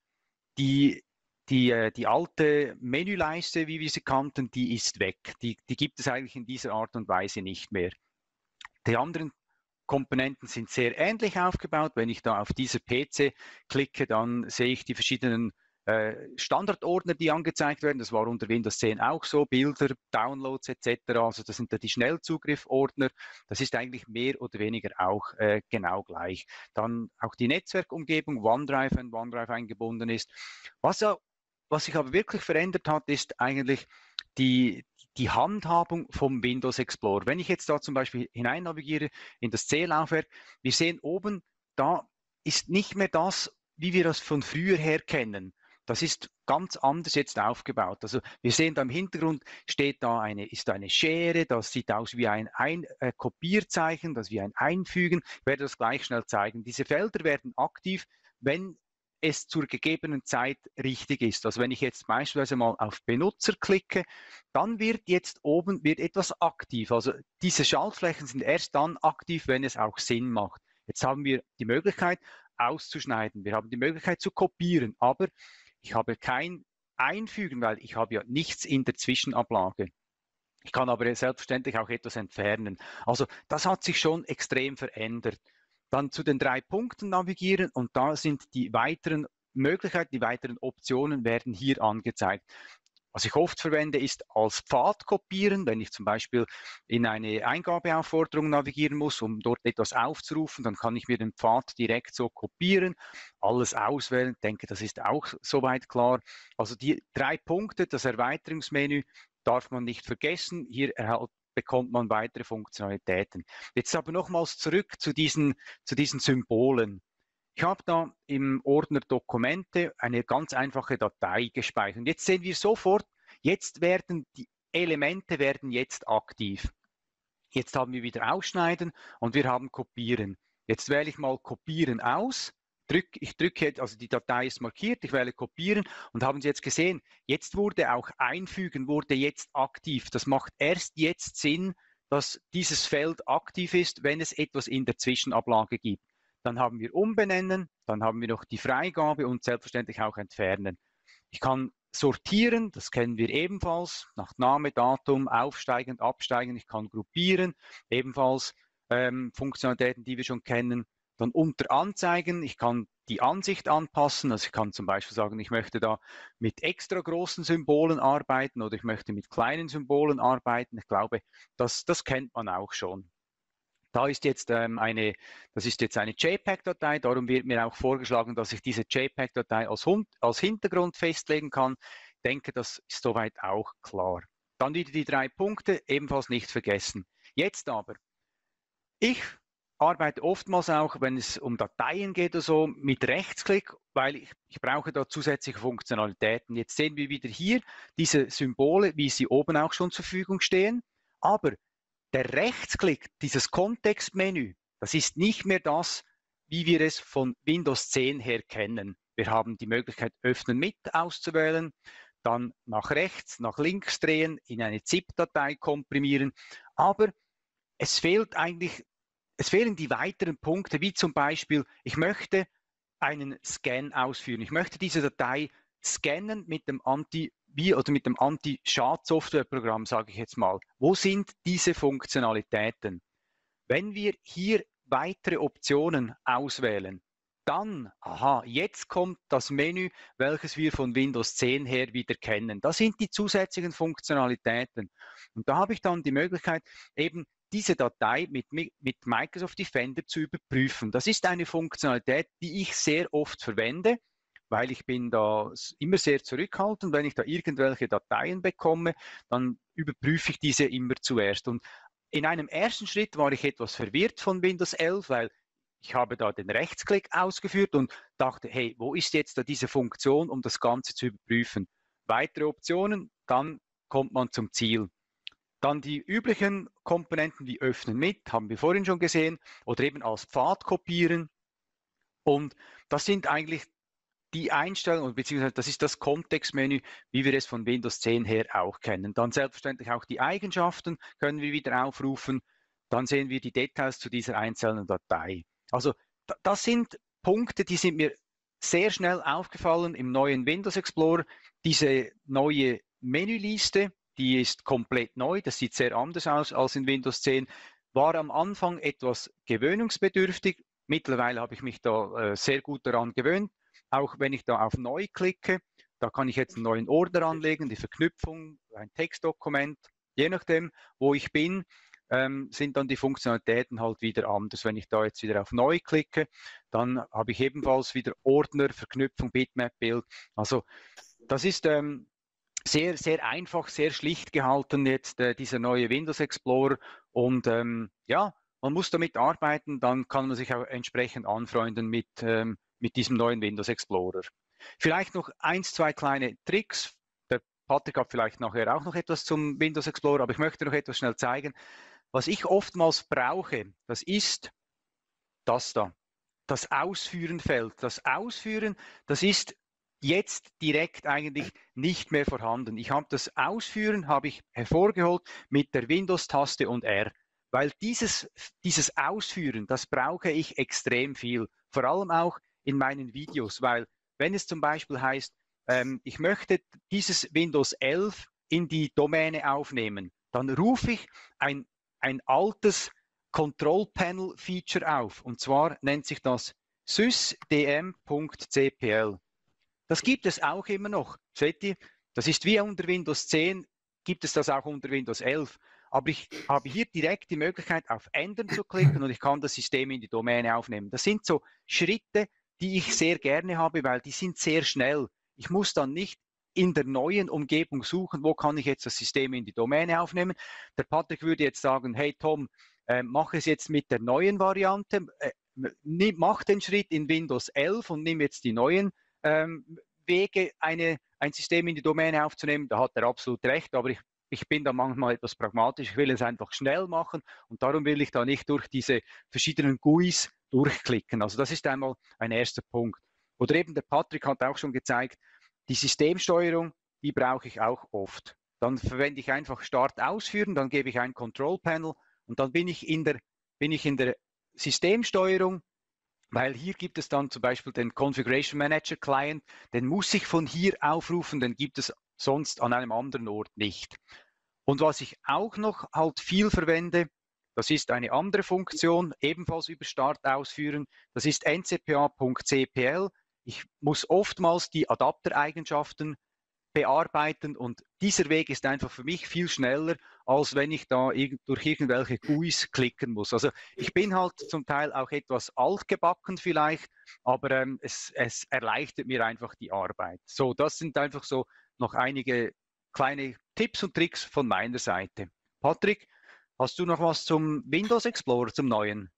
die Die, die alte Menüleiste, wie wir sie kannten, die ist weg. Die, die gibt es eigentlich in dieser Art und Weise nicht mehr. Die anderen Komponenten sind sehr ähnlich aufgebaut. Wenn ich da auf dieser P C klicke, dann sehe ich die verschiedenen äh, Standardordner, die angezeigt werden. Das war unter Windows zehn auch so, Bilder, Downloads et cetera. Also das sind da die Schnellzugriffordner. Das ist eigentlich mehr oder weniger auch äh, genau gleich. Dann auch die Netzwerkumgebung, OneDrive, wenn OneDrive eingebunden ist. Was ja Was sich aber wirklich verändert hat, ist eigentlich die, die Handhabung vom Windows Explorer. Wenn ich jetzt da zum Beispiel hinein navigiere in das C-Laufwerk, wir sehen oben, da ist nicht mehr das, wie wir das von früher her kennen. Das ist ganz anders jetzt aufgebaut. Also wir sehen da im Hintergrund steht da eine, ist da eine Schere, das sieht aus wie ein, ein äh, Kopierzeichen, das wie ein Einfügen. Ich werde das gleich schnell zeigen. Diese Felder werden aktiv, wenn es zur gegebenen Zeit richtig ist. Also wenn ich jetzt beispielsweise mal auf Benutzer klicke, dann wird jetzt oben wird etwas aktiv. Also diese Schaltflächen sind erst dann aktiv, wenn es auch Sinn macht. Jetzt haben wir die Möglichkeit auszuschneiden. Wir haben die Möglichkeit zu kopieren, aber ich habe kein Einfügen, weil ich habe ja nichts in der Zwischenablage. Ich kann aber selbstverständlich auch etwas entfernen. Also das hat sich schon extrem verändert. Dann zu den drei Punkten navigieren und da sind die weiteren Möglichkeiten, die weiteren Optionen werden hier angezeigt. Was ich oft verwende, ist als Pfad kopieren, wenn ich zum Beispiel in eine Eingabeaufforderung navigieren muss, um dort etwas aufzurufen, dann kann ich mir den Pfad direkt so kopieren, alles auswählen. Ich denke, das ist auch soweit klar. Also die drei Punkte, das Erweiterungsmenü darf man nicht vergessen. Hier erhält bekommt man weitere Funktionalitäten. Jetzt aber nochmals zurück zu diesen, zu diesen Symbolen. Ich habe da im Ordner Dokumente eine ganz einfache Datei gespeichert. Und jetzt sehen wir sofort, jetzt werden die Elemente werden jetzt aktiv. Jetzt haben wir wieder Ausschneiden und wir haben Kopieren. Jetzt wähle ich mal Kopieren aus. Drück, ich drücke, also die Datei ist markiert, ich wähle Kopieren und haben Sie jetzt gesehen, jetzt wurde auch Einfügen, wurde jetzt aktiv. Das macht erst jetzt Sinn, dass dieses Feld aktiv ist, wenn es etwas in der Zwischenablage gibt. Dann haben wir Umbenennen, dann haben wir noch die Freigabe und selbstverständlich auch Entfernen. Ich kann sortieren, das kennen wir ebenfalls, nach Name, Datum, aufsteigend, absteigend. Ich kann gruppieren, ebenfalls ähm, Funktionalitäten, die wir schon kennen. Dann unter Anzeigen, ich kann die Ansicht anpassen, also ich kann zum Beispiel sagen, ich möchte da mit extra großen Symbolen arbeiten oder ich möchte mit kleinen Symbolen arbeiten. Ich glaube, das, das kennt man auch schon. Da ist jetzt ähm, eine, das ist jetzt eine JPEG-Datei, darum wird mir auch vorgeschlagen, dass ich diese JPEG-Datei als, als Hintergrund festlegen kann. Ich denke, das ist soweit auch klar. Dann wieder die drei Punkte, ebenfalls nicht vergessen. Jetzt aber, ich arbeite oftmals auch, wenn es um Dateien geht oder so, mit Rechtsklick, weil ich, ich brauche da zusätzliche Funktionalitäten. Jetzt sehen wir wieder hier diese Symbole, wie sie oben auch schon zur Verfügung stehen. Aber der Rechtsklick, dieses Kontextmenü, das ist nicht mehr das, wie wir es von Windows zehn her kennen. Wir haben die Möglichkeit, Öffnen mit auszuwählen. dann nach rechts, nach links drehen, in eine ZIP-Datei komprimieren. Aber es fehlt eigentlich, es fehlen die weiteren Punkte, wie zum Beispiel, ich möchte einen Scan ausführen. Ich möchte diese Datei scannen mit dem Anti- oder mit dem Anti-Schad-Software-Programm, sage ich jetzt mal. Wo sind diese Funktionalitäten? Wenn wir hier weitere Optionen auswählen, dann, aha, jetzt kommt das Menü, welches wir von Windows zehn her wieder kennen. Das sind die zusätzlichen Funktionalitäten. Und da habe ich dann die Möglichkeit, eben diese Datei mit, mit Microsoft Defender zu überprüfen. Das ist eine Funktionalität, die ich sehr oft verwende, weil ich bin da immer sehr zurückhaltend. Wenn ich da irgendwelche Dateien bekomme, dann überprüfe ich diese immer zuerst. Und in einem ersten Schritt war ich etwas verwirrt von Windows elf, weil ich habe da den Rechtsklick ausgeführt und dachte, hey, wo ist jetzt da diese Funktion, um das Ganze zu überprüfen? Weitere Optionen, dann kommt man zum Ziel. Dann die üblichen Komponenten wie Öffnen mit, haben wir vorhin schon gesehen, oder eben als Pfad kopieren. Und das sind eigentlich die Einstellungen, beziehungsweise das ist das Kontextmenü, wie wir es von Windows zehn her auch kennen. Dann selbstverständlich auch die Eigenschaften können wir wieder aufrufen. Dann sehen wir die Details zu dieser einzelnen Datei. Also das sind Punkte, die sind mir sehr schnell aufgefallen im neuen Windows Explorer. Diese neue Menüliste, die ist komplett neu, das sieht sehr anders aus als in Windows zehn, war am Anfang etwas gewöhnungsbedürftig. Mittlerweile habe ich mich da äh, sehr gut daran gewöhnt. Auch wenn ich da auf Neu klicke, da kann ich jetzt einen neuen Ordner anlegen, die Verknüpfung, ein Textdokument. Je nachdem, wo ich bin, ähm, sind dann die Funktionalitäten halt wieder anders. Wenn ich da jetzt wieder auf Neu klicke, dann habe ich ebenfalls wieder Ordner, Verknüpfung, Bitmap-Bild. Also das ist ähm, sehr, sehr einfach, sehr schlicht gehalten jetzt, äh, dieser neue Windows Explorer. Und ähm, ja, man muss damit arbeiten, dann kann man sich auch entsprechend anfreunden mit, ähm, mit diesem neuen Windows Explorer. Vielleicht noch eins, zwei kleine Tricks. Der Patrick hat vielleicht nachher auch noch etwas zum Windows Explorer, aber ich möchte noch etwas schnell zeigen. Was ich oftmals brauche, das ist das da, das Ausführen-Feld. Das Ausführen, das ist jetzt direkt eigentlich nicht mehr vorhanden. Ich habe das Ausführen habe ich hervorgeholt mit der Windows-Taste und R, weil dieses, dieses Ausführen, das brauche ich extrem viel, vor allem auch in meinen Videos, weil wenn es zum Beispiel heißt, ähm, ich möchte dieses Windows elf in die Domäne aufnehmen, dann rufe ich ein, ein altes Control-Panel-Feature auf, und zwar nennt sich das sysdm.cpl. Das gibt es auch immer noch. Seht ihr, das ist wie unter Windows zehn, gibt es das auch unter Windows elf. Aber ich habe hier direkt die Möglichkeit, auf Ändern zu klicken und ich kann das System in die Domäne aufnehmen. Das sind so Schritte, die ich sehr gerne habe, weil die sind sehr schnell. Ich muss dann nicht in der neuen Umgebung suchen, wo kann ich jetzt das System in die Domäne aufnehmen. Der Patrick würde jetzt sagen, hey Tom, äh, mach es jetzt mit der neuen Variante, äh, nimm, mach den Schritt in Windows elf und nimm jetzt die neuen ähm, Wege, eine, ein System in die Domäne aufzunehmen. Da hat er absolut recht, aber ich, ich bin da manchmal etwas pragmatisch. Ich will es einfach schnell machen und darum will ich da nicht durch diese verschiedenen G U Is durchklicken. Also das ist einmal ein erster Punkt. Oder eben der Patrick hat auch schon gezeigt, die Systemsteuerung, die brauche ich auch oft. Dann verwende ich einfach Start ausführen, dann gebe ich ein Control Panel und dann bin ich in der, bin ich in der Systemsteuerung, weil hier gibt es dann zum Beispiel den Configuration Manager Client, den muss ich von hier aufrufen, den gibt es sonst an einem anderen Ort nicht. Und was ich auch noch halt viel verwende, das ist eine andere Funktion, ebenfalls über Start ausführen, das ist n c p a.cpl. Ich muss oftmals die Adaptereigenschaften bearbeiten und dieser Weg ist einfach für mich viel schneller, als wenn ich da irgend, durch irgendwelche G U Is klicken muss. Also ich bin halt zum Teil auch etwas altgebacken vielleicht, aber ähm, es, es erleichtert mir einfach die Arbeit. So, das sind einfach so noch einige kleine Tipps und Tricks von meiner Seite. Patrick, hast du noch was zum Windows Explorer, zum neuen?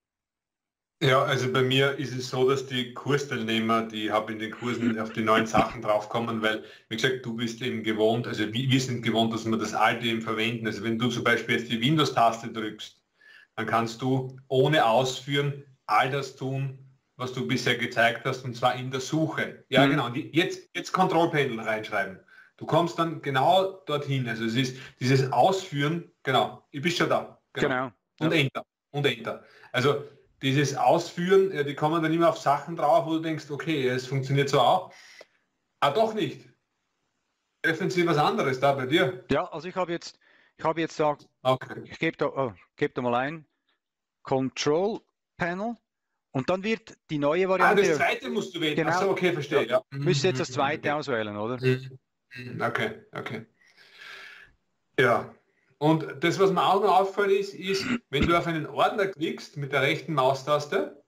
Ja, also bei mir ist es so, dass die Kursteilnehmer, die haben in den Kursen auf die neuen Sachen draufkommen, weil, wie gesagt, du bist eben gewohnt, also wir sind gewohnt, dass wir das alte eben verwenden. Also wenn du zum Beispiel jetzt die Windows-Taste drückst, dann kannst du ohne Ausführen all das tun, was du bisher gezeigt hast, und zwar in der Suche. Ja, Mhm. genau. Und jetzt, jetzt Control-Panel reinschreiben. Du kommst dann genau dorthin. Also es ist dieses Ausführen, genau, ich bin schon da. Genau. Genau. Und Ja. Enter. Und Enter. Also dieses Ausführen, ja, die kommen dann immer auf Sachen drauf, wo du denkst, okay, es funktioniert so auch. Ah, doch nicht. Öffnen Sie was anderes da bei dir? Ja, also ich habe jetzt, ich habe jetzt da, Okay. ich gebe da, oh, gebe da mal ein, Control Panel und dann wird die neue Ah, Variante. das zweite musst du wählen. Genau. Ach so, okay, verstehe. Ja. Ja. Müsst jetzt das Mhm, zweite okay. auswählen, oder? Mhm, okay, okay. Ja. Und das, was mir auch noch auffällt, ist, ist, wenn du auf einen Ordner klickst mit der rechten Maustaste,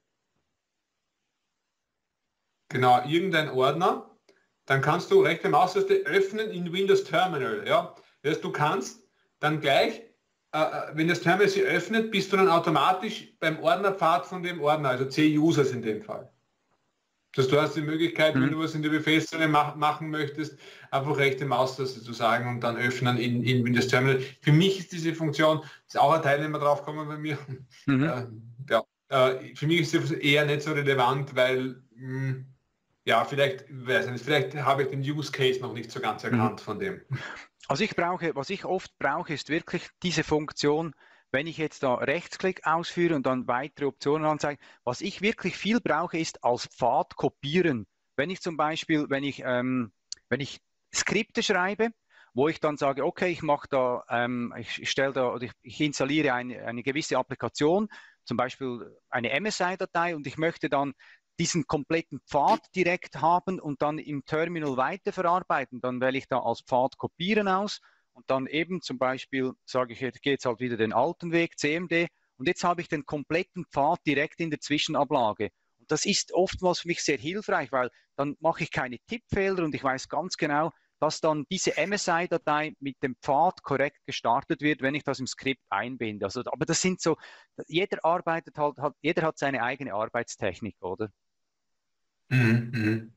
genau, irgendein Ordner, dann kannst du rechte Maustaste öffnen in Windows Terminal. Ja? Das heißt, du kannst dann gleich, äh, wenn das Terminal sich öffnet, bist du dann automatisch beim Ordnerpfad von dem Ordner, also C-Users in dem Fall. Das heißt, du hast die Möglichkeit, Mhm. wenn du was in der Befehlszone mach, machen möchtest, einfach rechte Maustaste zu sagen und dann öffnen in, in Windows Terminal. Für mich ist diese Funktion, ist auch ein Teilnehmer drauf gekommen bei mir. Mhm. Äh, ja, äh, für mich ist sie eher nicht so relevant, weil mh, ja, vielleicht, weiß nicht, vielleicht habe ich den Use Case noch nicht so ganz erkannt Mhm. von dem. Also ich brauche, was ich oft brauche, ist wirklich diese Funktion, wenn ich jetzt da Rechtsklick ausführe und dann weitere Optionen anzeige. Was ich wirklich viel brauche, ist als Pfad kopieren. Wenn ich zum Beispiel, wenn ich, ähm, wenn ich Skripte schreibe, wo ich dann sage, okay, ich mache da, ähm, ich stelle da, oder ich, ich installiere eine, eine gewisse Applikation, zum Beispiel eine M S I-Datei und ich möchte dann diesen kompletten Pfad direkt haben und dann im Terminal weiterverarbeiten, dann wähle ich da als Pfad kopieren aus und dann eben zum Beispiel sage ich, jetzt gehe jetzt halt wieder den alten Weg, C M D, und jetzt habe ich den kompletten Pfad direkt in der Zwischenablage. Und das ist oftmals für mich sehr hilfreich, weil dann mache ich keine Tippfehler und ich weiß ganz genau, dass dann diese M S I-Datei mit dem Pfad korrekt gestartet wird, wenn ich das im Skript einbinde. Also, aber das sind so, jeder arbeitet halt, halt jeder hat seine eigene Arbeitstechnik, oder? Mhm, mhm.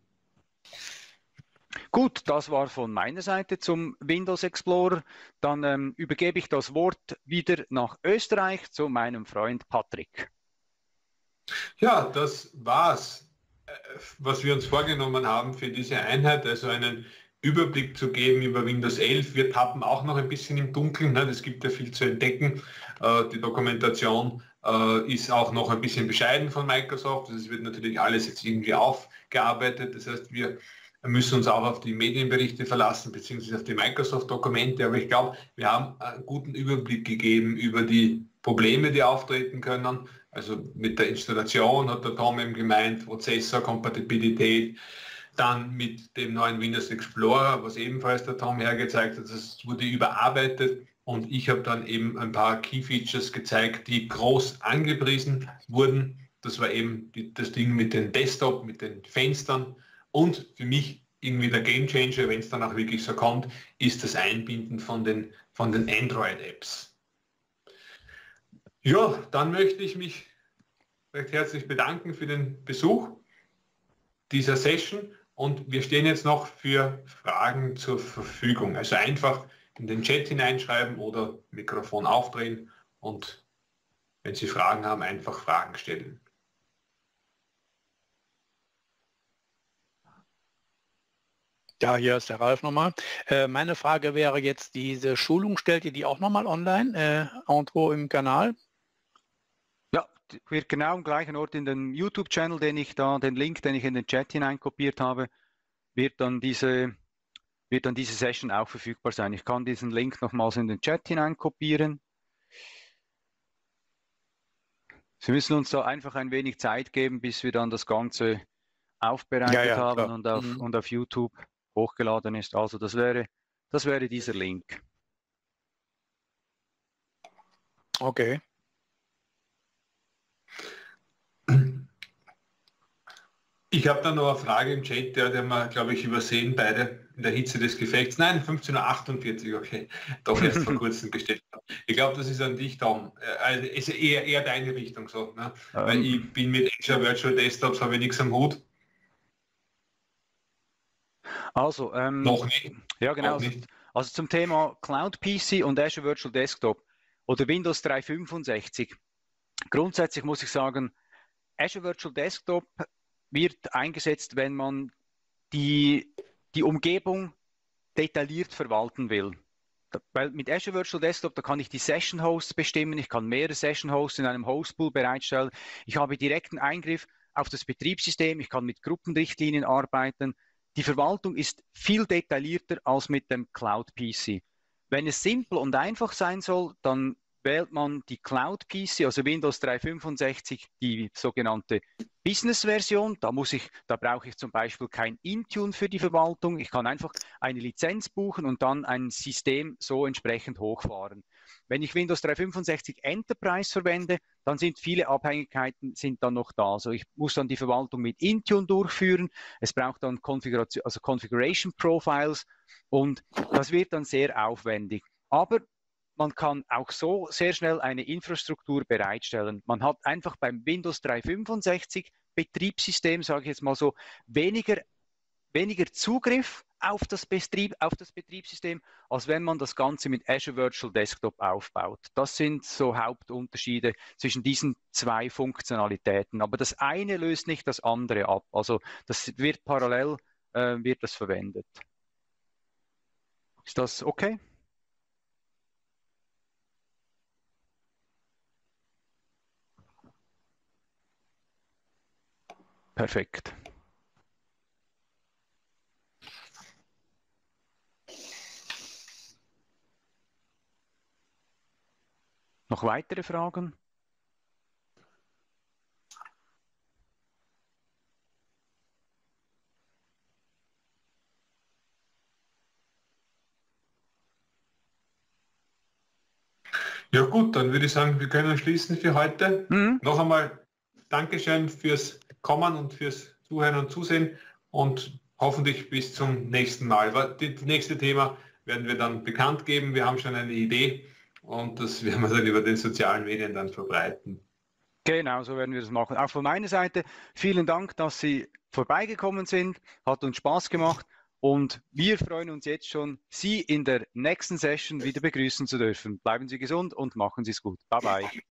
Gut, das war von meiner Seite zum Windows Explorer. Dann ähm, übergebe ich das Wort wieder nach Österreich zu meinem Freund Patrick. Ja, das war's, äh, was wir uns vorgenommen haben für diese Einheit, also einen Überblick zu geben über Windows elf. Wir tappen auch noch ein bisschen im Dunkeln, ne? Es gibt ja viel zu entdecken. Äh, die Dokumentation äh, ist auch noch ein bisschen bescheiden von Microsoft. Es wird natürlich alles jetzt irgendwie aufgearbeitet. Das heißt, wir müssen uns auch auf die Medienberichte verlassen, beziehungsweise auf die Microsoft-Dokumente. Aber ich glaube, wir haben einen guten Überblick gegeben über die Probleme, die auftreten können. Also mit der Installation hat der Tom eben gemeint, Prozessorkompatibilität, dann mit dem neuen Windows Explorer, was ebenfalls der Tom hergezeigt hat, das wurde überarbeitet und ich habe dann eben ein paar Key Features gezeigt, die groß angepriesen wurden. Das war eben die, das Ding mit dem Desktop, mit den Fenstern und für mich irgendwie der Gamechanger, wenn es dann auch wirklich so kommt, ist das Einbinden von den, von den Android-Apps. Ja, dann möchte ich mich recht herzlich bedanken für den Besuch dieser Session und wir stehen jetzt noch für Fragen zur Verfügung. Also einfach in den Chat hineinschreiben oder Mikrofon aufdrehen und wenn Sie Fragen haben, einfach Fragen stellen. Ja, hier ist der Ralf nochmal. Äh, meine Frage wäre jetzt, diese Schulung, stellt ihr die auch nochmal online, äh, irgendwo im Kanal? Ja, wird genau am gleichen Ort in den YouTube-Channel, den ich da, den Link, den ich in den Chat hineinkopiert habe, wird dann diese, wird dann diese Session auch verfügbar sein. Ich kann diesen Link nochmals in den Chat hineinkopieren. Sie müssen uns da einfach ein wenig Zeit geben, bis wir dann das Ganze aufbereitet Ja, ja, haben klar. und auf, Mhm. und auf YouTube hochgeladen ist. Also das wäre, das wäre dieser Link. Okay. Ich habe da noch eine Frage im Chat, der, der wir, glaube ich, übersehen beide in der Hitze des Gefechts. Nein, fünfzehn Uhr achtundvierzig, okay, doch erst vor kurzem gestellt. Ich glaube, das ist an dich, Tom. Also ist eher, eher deine Richtung so. Ne? Ähm, Weil ich bin mit Azure Virtual Desktops, habe ich nichts am Hut. Also, ähm, Noch nicht. ja genau, Noch also, nicht. also zum Thema Cloud P C und Azure Virtual Desktop oder Windows dreihundertfünfundsechzig. Grundsätzlich muss ich sagen, Azure Virtual Desktop wird eingesetzt, wenn man die, die Umgebung detailliert verwalten will. Weil mit Azure Virtual Desktop, da kann ich die Session Hosts bestimmen, ich kann mehrere Session Hosts in einem Hostpool bereitstellen, ich habe direkten Eingriff auf das Betriebssystem, ich kann mit Gruppenrichtlinien arbeiten. Die Verwaltung ist viel detaillierter als mit dem Cloud P C. Wenn es simpel und einfach sein soll, dann wählt man die Cloud P C, also Windows dreihundertfünfundsechzig, die sogenannte Business-Version. Da muss ich, da brauche ich zum Beispiel kein Intune für die Verwaltung. Ich kann einfach eine Lizenz buchen und dann ein System so entsprechend hochfahren. Wenn ich Windows dreihundertfünfundsechzig Enterprise verwende, dann sind viele Abhängigkeiten sind dann noch da. Also ich muss dann die Verwaltung mit Intune durchführen. Es braucht dann Konfiguration, also Configuration Profiles und das wird dann sehr aufwendig. Aber man kann auch so sehr schnell eine Infrastruktur bereitstellen. Man hat einfach beim Windows dreihundertfünfundsechzig Betriebssystem, sage ich jetzt mal so, weniger, weniger Zugriff auf das, Betrieb, auf das Betriebssystem, als wenn man das Ganze mit Azure Virtual Desktop aufbaut. Das sind so Hauptunterschiede zwischen diesen zwei Funktionalitäten. Aber das eine löst nicht das andere ab. Also das wird parallel äh, wird das verwendet. Ist das okay? Perfekt. Noch weitere Fragen? Ja gut, dann würde ich sagen, wir können schließen für heute. Mhm. Noch einmal Dankeschön fürs Kommen und fürs Zuhören und Zusehen und hoffentlich bis zum nächsten Mal. Das nächste Thema werden wir dann bekannt geben. Wir haben schon eine Idee und das werden wir dann über den sozialen Medien dann verbreiten. Genau, so werden wir das machen. Auch von meiner Seite vielen Dank, dass Sie vorbeigekommen sind. Hat uns Spaß gemacht und wir freuen uns jetzt schon, Sie in der nächsten Session wieder begrüßen zu dürfen. Bleiben Sie gesund und machen Sie es gut. Bye bye.